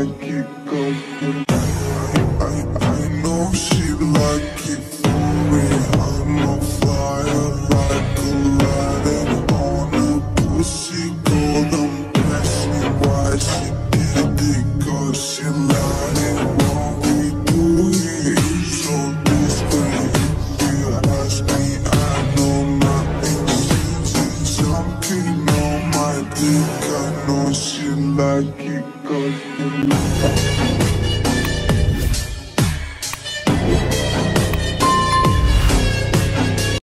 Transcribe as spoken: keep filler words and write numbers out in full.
like it, cause I, I know she like it for me. I'm on fire like a riding on a pussy golden passion. Why she did it, cause she lied it wrong. We do it so this way. If you ask me, I know my intentions. Something on my dick, I know she like it, cause